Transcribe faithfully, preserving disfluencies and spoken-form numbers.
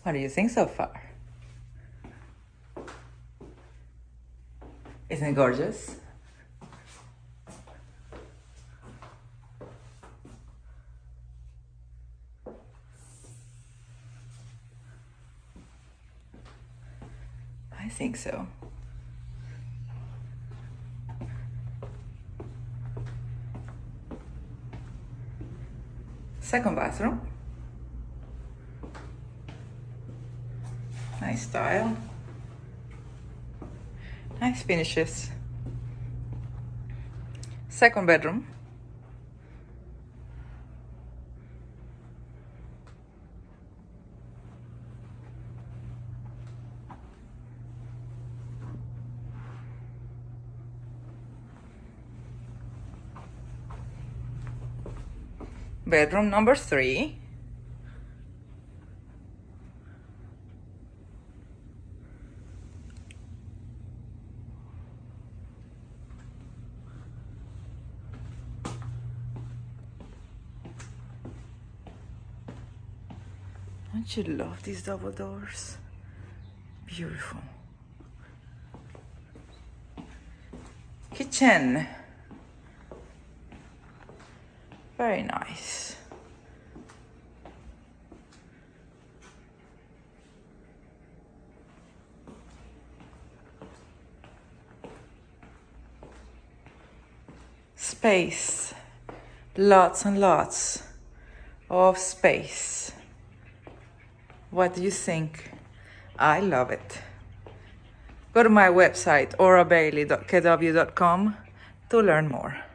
What do you think so far? Isn't it gorgeous? I think so. Second bathroom. Nice style. Nice finishes. Second bedroom. Bedroom number three. Don't you love these double doors? Beautiful. Kitchen. Very nice. Space. Lots and lots of space. What do you think? I love it. Go to my website aura bailey dot k w dot com to learn more.